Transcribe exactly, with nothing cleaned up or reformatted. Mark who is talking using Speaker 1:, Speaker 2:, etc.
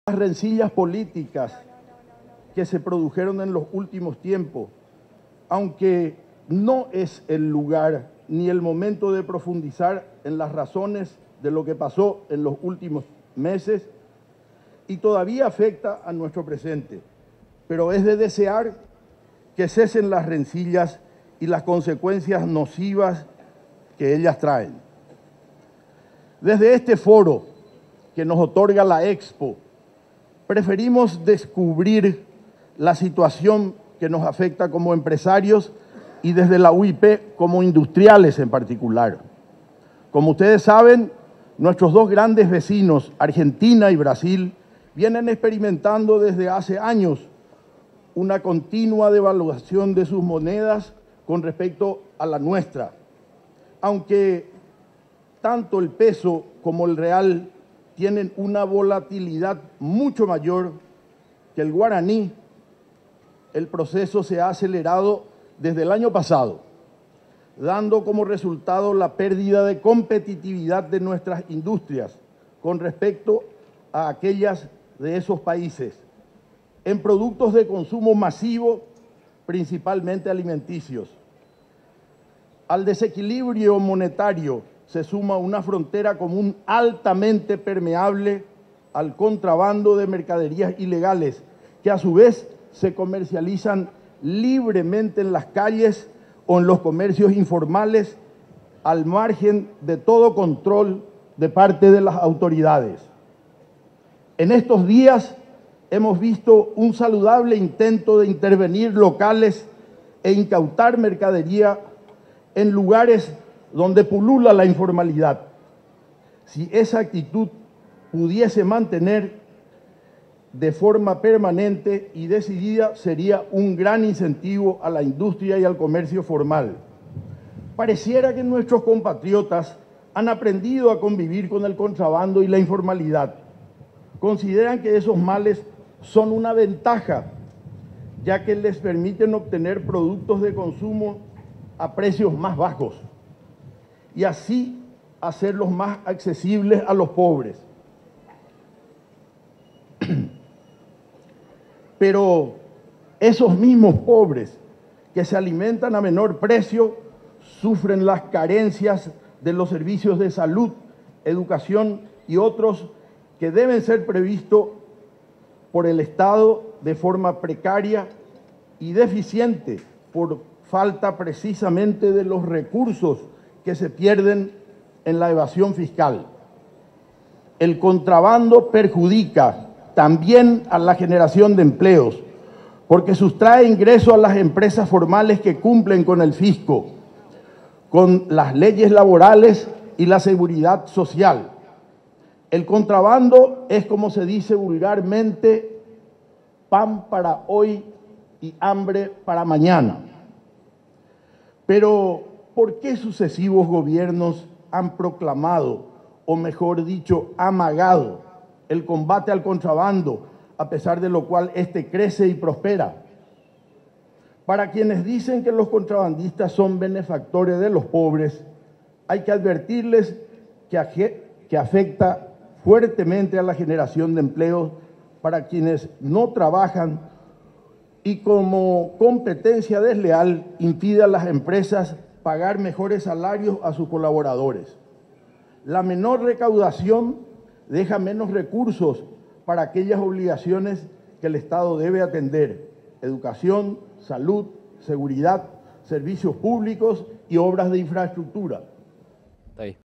Speaker 1: Las rencillas políticas que se produjeron en los últimos tiempos, aunque no es el lugar ni el momento de profundizar en las razones de lo que pasó en los últimos meses y todavía afecta a nuestro presente, pero es de desear que cesen las rencillas y las consecuencias nocivas que ellas traen. Desde este foro que nos otorga la Expo, preferimos descubrir la situación que nos afecta como empresarios y desde la U I P como industriales en particular. Como ustedes saben, nuestros dos grandes vecinos, Argentina y Brasil, vienen experimentando desde hace años una continua devaluación de sus monedas con respecto a la nuestra. Aunque tanto el peso como el real tienen una volatilidad mucho mayor que el guaraní, el proceso se ha acelerado desde el año pasado, dando como resultado la pérdida de competitividad de nuestras industrias con respecto a aquellas de esos países, en productos de consumo masivo, principalmente alimenticios. Al desequilibrio monetario se suma una frontera común altamente permeable al contrabando de mercaderías ilegales, que a su vez se comercializan libremente en las calles o en los comercios informales, al margen de todo control de parte de las autoridades. En estos días hemos visto un saludable intento de intervenir locales e incautar mercadería en lugares donde pulula la informalidad. Si esa actitud pudiese mantener de forma permanente y decidida, sería un gran incentivo a la industria y al comercio formal. Pareciera que nuestros compatriotas han aprendido a convivir con el contrabando y la informalidad. Consideran que esos males son una ventaja, ya que les permiten obtener productos de consumo a precios más bajos y así hacerlos más accesibles a los pobres. Pero esos mismos pobres que se alimentan a menor precio sufren las carencias de los servicios de salud, educación y otros que deben ser previstos por el Estado de forma precaria y deficiente por falta precisamente de los recursos que se pierden en la evasión fiscal. El contrabando perjudica también a la generación de empleos, porque sustrae ingresos a las empresas formales que cumplen con el fisco, con las leyes laborales y la seguridad social. El contrabando es, como se dice vulgarmente, pan para hoy y hambre para mañana. Pero, ¿por qué sucesivos gobiernos han proclamado, o mejor dicho, amagado, el combate al contrabando, a pesar de lo cual éste crece y prospera? Para quienes dicen que los contrabandistas son benefactores de los pobres, hay que advertirles que, que afecta fuertemente a la generación de empleos para quienes no trabajan y como competencia desleal impide a las empresas pagar mejores salarios a sus colaboradores. La menor recaudación deja menos recursos para aquellas obligaciones que el Estado debe atender: educación, salud, seguridad, servicios públicos y obras de infraestructura.
Speaker 2: Está ahí.